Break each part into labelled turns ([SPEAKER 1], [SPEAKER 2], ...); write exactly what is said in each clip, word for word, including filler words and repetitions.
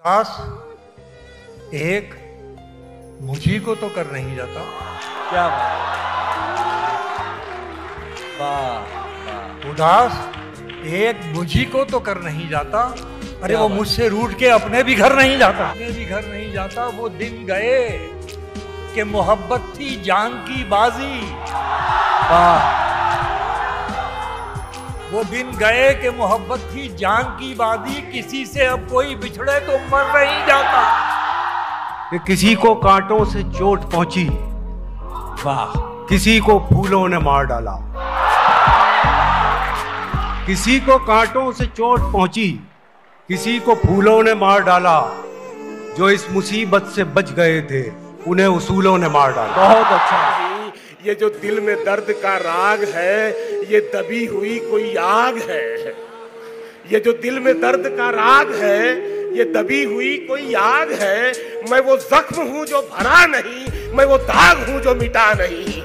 [SPEAKER 1] खास एक मुझी को तो कर नहीं जाता।
[SPEAKER 2] क्या वाह,
[SPEAKER 1] उदास एक मुझी को तो कर नहीं जाता। अरे वो मुझसे रूठ के अपने भी घर नहीं जाता, अपने भी घर नहीं जाता। वो दिन गए कि मोहब्बत थी जान की बाजी।
[SPEAKER 2] वाह,
[SPEAKER 1] वो दिन गए कि मोहब्बत थी जान की बाजी। किसी से अब कोई बिछड़े तो मर नहीं जाता।
[SPEAKER 3] कि किसी को कांटों से चोट पहुंची,
[SPEAKER 2] वाह,
[SPEAKER 3] किसी को फूलों ने मार डाला। किसी को कांटों से चोट पहुंची, किसी को फूलों ने मार डाला। जो इस मुसीबत से बच गए थे उन्हें उसूलों ने मार डाला।
[SPEAKER 2] बहुत अच्छा।
[SPEAKER 4] ये जो दिल में दर्द का राग है, ये दबी हुई कोई आग है। ये जो दिल में दर्द का राग है, ये दबी हुई कोई आग है। मैं वो जख्म हूं जो भरा नहीं, मैं वो दाग हूं जो मिटा नहीं।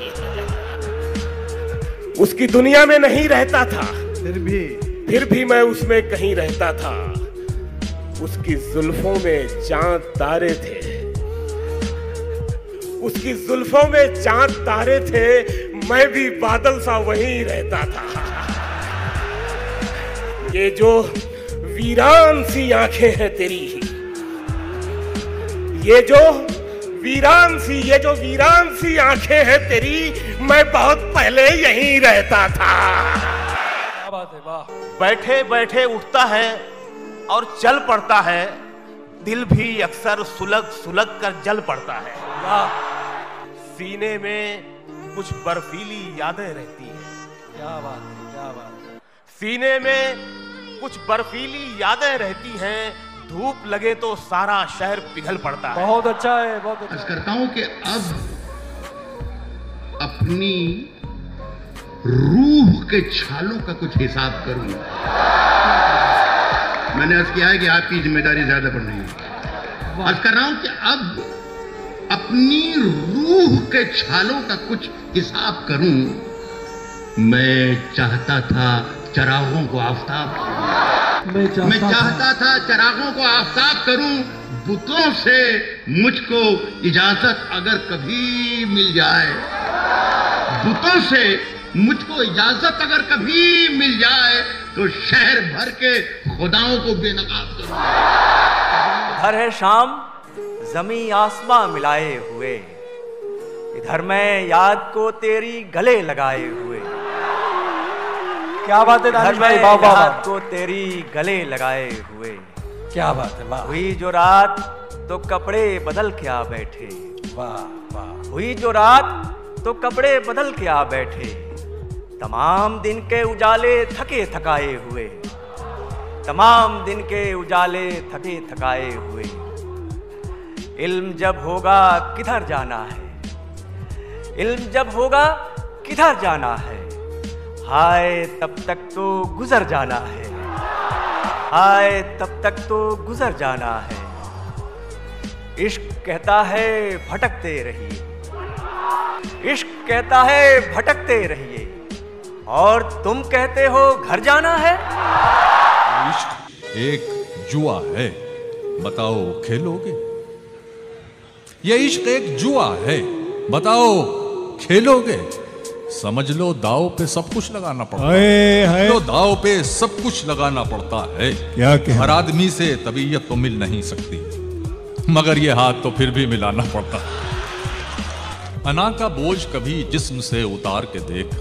[SPEAKER 4] उसकी दुनिया में नहीं रहता था,
[SPEAKER 2] फिर भी
[SPEAKER 4] फिर भी मैं उसमें कहीं रहता था। उसकी जुल्फों में चांद तारे थे, उसकी जुल्फों में चांद तारे थे। मैं भी बादल सा वहीं रहता था। ये जो वीरान सी आंखें हैं तेरी, ये जो वीरान सी ये जो वीरान सी आंखें हैं तेरी, मैं बहुत पहले यहीं रहता था।
[SPEAKER 2] क्या बात है, वाह।
[SPEAKER 5] बैठे बैठे उठता है और चल पड़ता है। दिल भी अक्सर सुलग सुलग कर जल पड़ता है।
[SPEAKER 2] वाह,
[SPEAKER 4] सीने में कुछ बर्फीली यादें रहती हैं।
[SPEAKER 2] क्या बात है, क्या बात है।
[SPEAKER 4] सीने में कुछ बर्फीली यादें रहती हैं। धूप लगे तो सारा शहर पिघल पड़ता है।
[SPEAKER 2] बहुत अच्छा है, बहुत अच्छा।
[SPEAKER 6] अर्ज करता हूं कि अब अपनी रूह के छालों का कुछ हिसाब करूं। मैंने अर्ज किया है कि आपकी जिम्मेदारी ज्यादा बढ़ रही है। अर्ज कर रहा हूं कि अब अपनी रूह के छालों का कुछ हिसाब करूं। मैं चाहता था चरागों को आफताब
[SPEAKER 2] मैं चाहता,
[SPEAKER 6] मैं चाहता था चरागों को आफताब करूं। बुतों से मुझको इजाजत अगर कभी मिल जाए, बुतों से मुझको इजाजत अगर कभी मिल जाए, तो शहर भर के खुदाओं को बेनकाब करूं।
[SPEAKER 7] इधर है शाम जमी आसमां मिलाए हुए, इधर मैं याद को तेरी गले लगाए हुए।
[SPEAKER 2] क्या बात है दानिश भाई, वाह वाह।
[SPEAKER 7] याद को तेरी गले लगाए हुए।
[SPEAKER 2] क्या बात है, वाह।
[SPEAKER 7] हुई जो रात तो कपड़े बदल के आ बैठे।
[SPEAKER 2] वाह वाह।
[SPEAKER 7] हुई जो रात तो कपड़े बदल के आ बैठे। तमाम दिन के उजाले थके थकाए हुए, तमाम दिन के उजाले थके थकाए हुए। इल्म जब होगा किधर जाना है, इल्म जब होगा किधर जाना है। हाय तब तक तो गुजर जाना है, हाय तब तक तो गुजर जाना है। इश्क कहता है भटकते रहिए, इश्क कहता है भटकते रहिए, और तुम कहते हो घर जाना है।
[SPEAKER 8] इश्क एक जुआ है, बताओ खेलोगे? ये इश्क एक जुआ है, बताओ खेलोगे? समझ लो दाव पे सब कुछ लगाना पड़ता है, तो दाव पे सब कुछ लगाना पड़ता है।
[SPEAKER 9] क्या
[SPEAKER 8] हर आदमी से तबीयत तो मिल नहीं सकती, मगर ये हाथ तो फिर भी मिलाना पड़ता है। अना का बोझ कभी जिस्म से उतार के देख,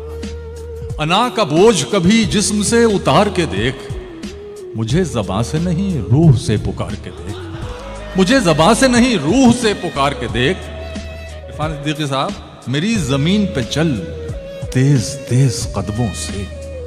[SPEAKER 8] अना का बोझ कभी जिस्म से उतार के देख। मुझे ज़बां से नहीं रूह से पुकार के देख, मुझे ज़बां से नहीं रूह से पुकार के देख। इरफान सिद्दीकी साहब, मेरी जमीन पे चल तेज तेज कदमों से,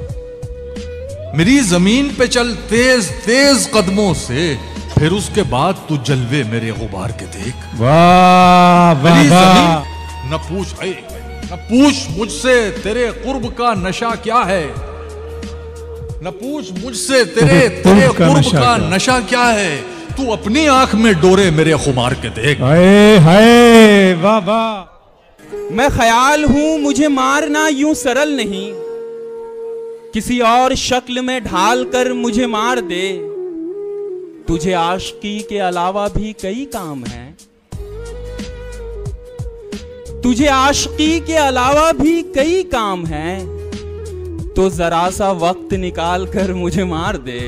[SPEAKER 8] मेरी जमीन पे चल तेज तेज कदमों से, फिर उसके बाद तू जलवे मेरे गुबार के देख।
[SPEAKER 9] वाह वाह वाह।
[SPEAKER 8] न पूछ है, न पूछ मुझसे तेरे कुर्ब का नशा क्या है, न पूछ मुझसे तेरे तेरे कुर्ब का नशा क्या है। तू अपनी आंख में डोरे मेरे खुमार के देख।
[SPEAKER 9] हाय हाय, वाह वाह।
[SPEAKER 10] मैं ख्याल हूं मुझे मारना यूं सरल नहीं, किसी और शक्ल में ढाल कर मुझे मार दे। तुझे आशिकी के अलावा भी कई काम हैं, तुझे आशिकी के अलावा भी कई काम हैं, तो जरा सा वक्त निकाल कर मुझे मार दे।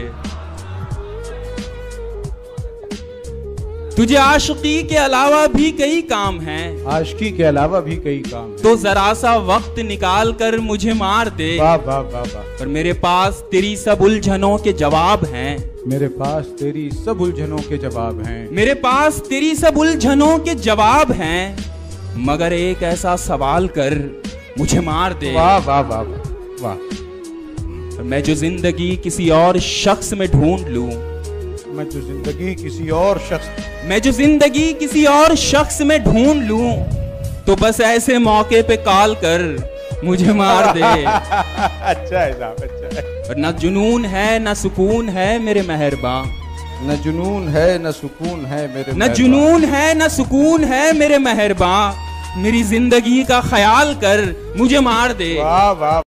[SPEAKER 10] तुझे आशिकी के अलावा भी कई काम हैं,
[SPEAKER 9] आशिकी के अलावा भी कई काम हैं,
[SPEAKER 10] तो जरा सा वक्त निकाल कर मुझे मार दे।
[SPEAKER 9] वाह वाह वाह वाह।
[SPEAKER 10] पर मेरे पास तेरी सब उलझनों के जवाब हैं,
[SPEAKER 9] मेरे पास तेरी सब उलझनों के जवाब हैं,
[SPEAKER 10] मेरे पास तेरी सब उलझनों के जवाब हैं, मगर एक ऐसा सवाल कर मुझे मार दे।
[SPEAKER 9] वाह वाह वाह वाह।
[SPEAKER 10] मैं जो जिंदगी किसी और शख्स में ढूंढ लूं,
[SPEAKER 9] मैं जो जिंदगी किसी और शख्स
[SPEAKER 10] मैं जो जिंदगी किसी और शख्स में ढूंढ लूं, तो बस ऐसे मौके पे कॉल कर मुझे मार दे।
[SPEAKER 9] अच्छा है साहब, अच्छा है।
[SPEAKER 10] और न जुनून है न सुकून है मेरे मेहरबा,
[SPEAKER 9] न जुनून है न सुकून है मेरे
[SPEAKER 10] न जुनून है न सुकून है मेरे मेहरबा, मेरी जिंदगी का ख्याल कर मुझे मार दे।
[SPEAKER 9] वाह वाह।